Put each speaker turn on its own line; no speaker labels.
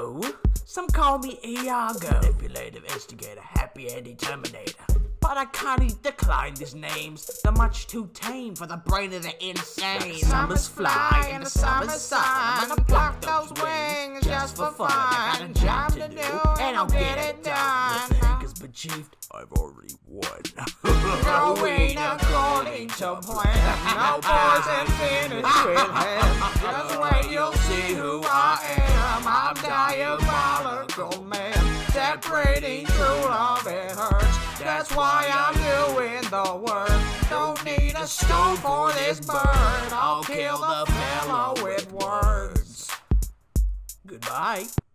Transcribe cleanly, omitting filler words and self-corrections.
Hello, some call me Iago, manipulative instigator, happy anti-terminator. But I kindly decline these names. They're much too tame for the brain of the insane.
The summer's fly and the summer's sun. I'm gonna pluck those wings just for fun. I got a job to do and I'll get it done.
Because bechieved, I've already won.
Going according to plan. No poison finish with him. Just wait, you'll see who I am. I'm diabolical man. Separating true love, it hurts. That's why I'm doing the work. Don't need a stone for this bird. I'll kill the fellow with words.
Goodbye.